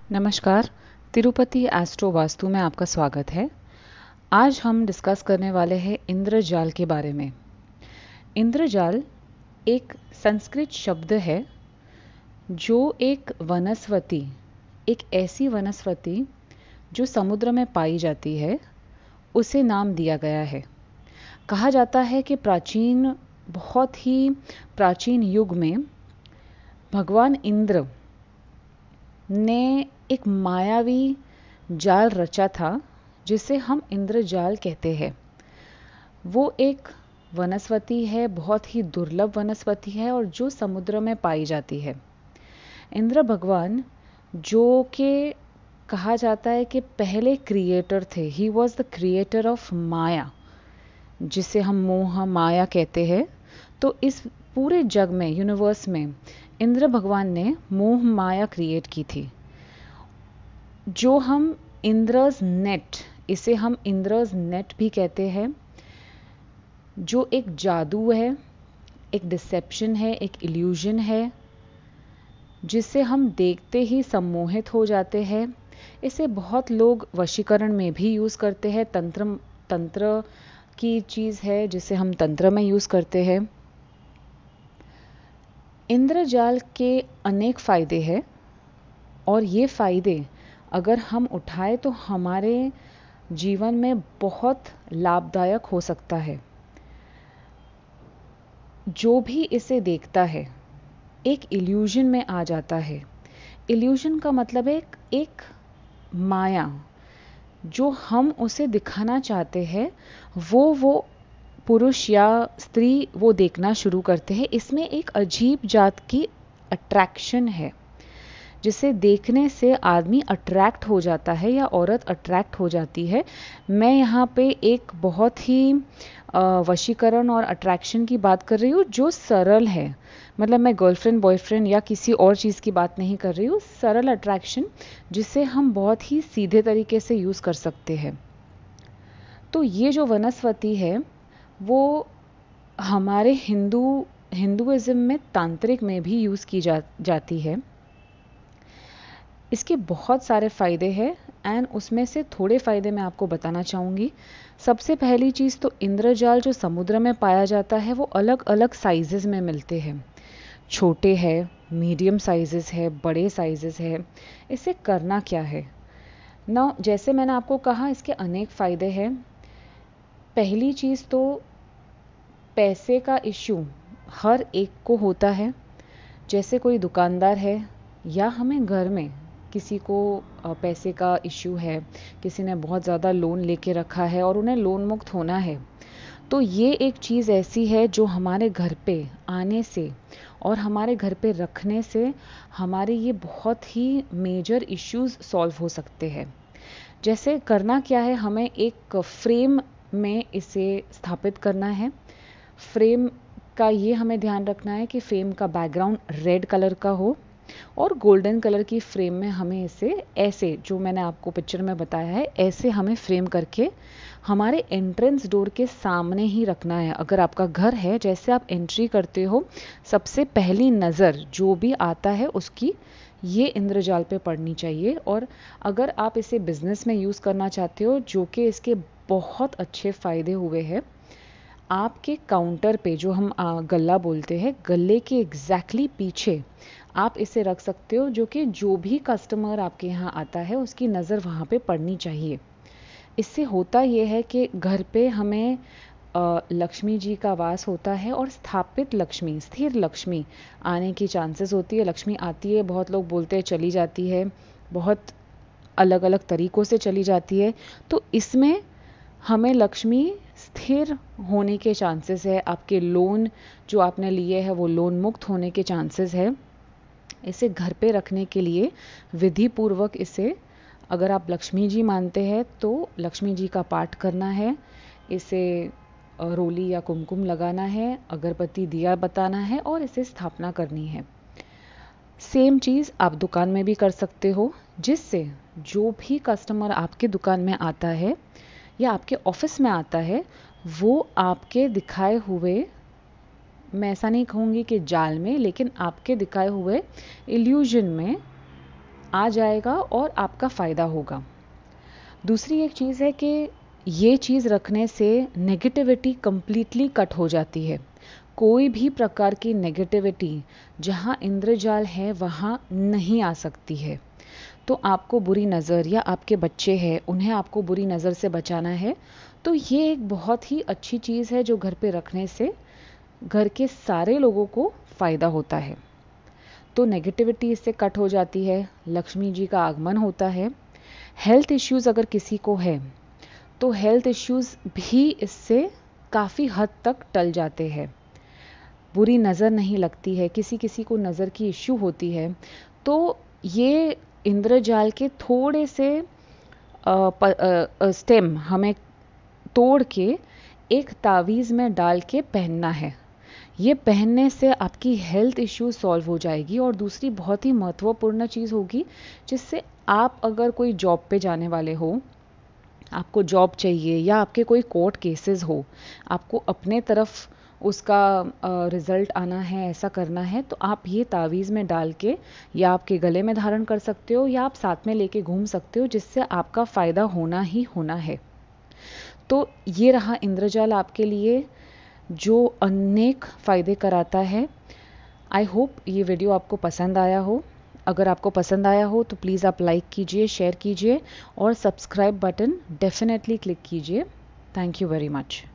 नमस्कार, तिरुपति एस्ट्रो वास्तु में आपका स्वागत है। आज हम डिस्कस करने वाले हैं इंद्रजाल के बारे में। इंद्रजाल एक संस्कृत शब्द है जो एक वनस्पति, एक ऐसी वनस्पति जो समुद्र में पाई जाती है, उसे नाम दिया गया है। कहा जाता है कि बहुत ही प्राचीन युग में भगवान इंद्र ने एक मायावी जाल रचा था जिसे हम इंद्रजाल कहते हैं। वो एक वनस्पति है, बहुत ही दुर्लभ वनस्पति है और जो समुद्र में पाई जाती है। इंद्र भगवान जो कि कहा जाता है कि पहले क्रिएटर थे, he was the creator of Maya, जिसे हम मोह माया कहते हैं। तो इस पूरे जग में, यूनिवर्स में इंद्र भगवान ने मोह माया क्रिएट की थी, जो हम इंद्रज नेट, इसे हम इंद्रज नेट भी कहते हैं, जो एक जादू है, एक डिसेप्शन है, एक इल्यूजन है, जिसे हम देखते ही सम्मोहित हो जाते हैं। इसे बहुत लोग वशीकरण में भी यूज़ करते हैं। तंत्र की चीज़ है जिसे हम तंत्र में यूज़ करते हैं। इंद्रजाल के अनेक फ़ायदे हैं और ये फ़ायदे अगर हम उठाएं तो हमारे जीवन में बहुत लाभदायक हो सकता है। जो भी इसे देखता है एक इल्यूजन में आ जाता है। इल्यूजन का मतलब है एक माया, जो हम उसे दिखाना चाहते हैं वो पुरुष या स्त्री वो देखना शुरू करते हैं। इसमें एक अजीब जात की अट्रैक्शन है, जिसे देखने से आदमी अट्रैक्ट हो जाता है या औरत अट्रैक्ट हो जाती है। मैं यहाँ पे एक बहुत ही वशीकरण और अट्रैक्शन की बात कर रही हूँ जो सरल है। मतलब मैं गर्लफ्रेंड बॉयफ्रेंड या किसी और चीज़ की बात नहीं कर रही हूँ। सरल अट्रैक्शन जिसे हम बहुत ही सीधे तरीके से यूज़ कर सकते हैं। तो ये जो वनस्पति है वो हमारे हिंदुइज्म में तांत्रिक में भी यूज़ की जाती है। इसके बहुत सारे फ़ायदे हैं एंड उसमें से थोड़े फ़ायदे मैं आपको बताना चाहूँगी। सबसे पहली चीज़ तो इंद्रजाल जो समुद्र में पाया जाता है वो अलग अलग साइजेज़ में मिलते हैं। छोटे है, मीडियम साइजेस है, बड़े साइजेस है। इसे करना क्या है ना, जैसे मैंने आपको कहा इसके अनेक फ़ायदे हैं। पहली चीज़ तो पैसे का इश्यू हर एक को होता है। जैसे कोई दुकानदार है या हमें घर में किसी को पैसे का इश्यू है, किसी ने बहुत ज़्यादा लोन लेके रखा है और उन्हें लोन मुक्त होना है, तो ये एक चीज़ ऐसी है जो हमारे घर पे आने से और हमारे घर पे रखने से हमारे ये बहुत ही मेजर इश्यूज सॉल्व हो सकते हैं। जैसे करना क्या है, हमें एक फ्रेम में इसे स्थापित करना है। फ्रेम का ये हमें ध्यान रखना है कि फ्रेम का बैकग्राउंड रेड कलर का हो और गोल्डन कलर की फ्रेम में हमें इसे ऐसे, जो मैंने आपको पिक्चर में बताया है, ऐसे हमें फ्रेम करके हमारे एंट्रेंस डोर के सामने ही रखना है। अगर आपका घर है, जैसे आप एंट्री करते हो, सबसे पहली नज़र जो भी आता है उसकी ये इंद्रजाल पे पड़नी चाहिए। और अगर आप इसे बिजनेस में यूज़ करना चाहते हो, जो कि इसके बहुत अच्छे फ़ायदे हुए हैं, आपके काउंटर पे, जो हम गल्ला बोलते हैं, गल्ले के एग्जैक्टली पीछे आप इसे रख सकते हो, जो कि जो भी कस्टमर आपके यहाँ आता है उसकी नज़र वहाँ पे पड़नी चाहिए। इससे होता ये है कि घर पे हमें लक्ष्मी जी का वास होता है और स्थापित लक्ष्मी, स्थिर लक्ष्मी आने की चांसेस होती है। लक्ष्मी आती है, बहुत लोग बोलते हैं चली जाती है, बहुत अलग अलग तरीक़ों से चली जाती है। तो इसमें हमें लक्ष्मी स्थिर होने के चांसेस है। आपके लोन जो आपने लिए हैं वो लोन मुक्त होने के चांसेस है। इसे घर पे रखने के लिए विधि पूर्वक इसे, अगर आप लक्ष्मी जी मानते हैं तो लक्ष्मी जी का पाठ करना है, इसे रोली या कुमकुम लगाना है, अगरबत्ती दिया बताना है और इसे स्थापना करनी है। सेम चीज़ आप दुकान में भी कर सकते हो, जिससे जो भी कस्टमर आपके दुकान में आता है या आपके ऑफिस में आता है, वो आपके दिखाए हुए, मैं ऐसा नहीं कहूँगी कि जाल में, लेकिन आपके दिखाए हुए इल्यूजन में आ जाएगा और आपका फ़ायदा होगा। दूसरी एक चीज़ है कि ये चीज़ रखने से नेगेटिविटी कंप्लीटली कट हो जाती है। कोई भी प्रकार की नेगेटिविटी जहाँ इंद्रजाल है वहाँ नहीं आ सकती है। तो आपको बुरी नज़र या आपके बच्चे हैं उन्हें आपको बुरी नज़र से बचाना है तो ये एक बहुत ही अच्छी चीज़ है जो घर पे रखने से घर के सारे लोगों को फ़ायदा होता है। तो नेगेटिविटी इससे कट हो जाती है, लक्ष्मी जी का आगमन होता है। हेल्थ इश्यूज़ अगर किसी को है तो हेल्थ इश्यूज़ भी इससे काफ़ी हद तक टल जाते हैं। बुरी नज़र नहीं लगती है, किसी किसी को नज़र की इश्यू होती है तो ये इंद्रजाल के थोड़े से स्टेम हमें तोड़ के एक तावीज़ में डाल के पहनना है। ये पहनने से आपकी हेल्थ इश्यू सॉल्व हो जाएगी। और दूसरी बहुत ही महत्वपूर्ण चीज़ होगी जिससे आप अगर कोई जॉब पे जाने वाले हो, आपको जॉब चाहिए या आपके कोई कोर्ट केसेस हो, आपको अपने तरफ उसका रिज़ल्ट आना है, ऐसा करना है तो आप ये तावीज़ में डाल के या आपके गले में धारण कर सकते हो या आप साथ में लेके घूम सकते हो जिससे आपका फ़ायदा होना ही होना है। तो ये रहा इंद्रजाल आपके लिए जो अनेक फ़ायदे कराता है। आई होप ये वीडियो आपको पसंद आया हो। अगर आपको पसंद आया हो तो प्लीज़ आप लाइक कीजिए, शेयर कीजिए और सब्सक्राइब बटन डेफिनेटली क्लिक कीजिए। Thank you very much.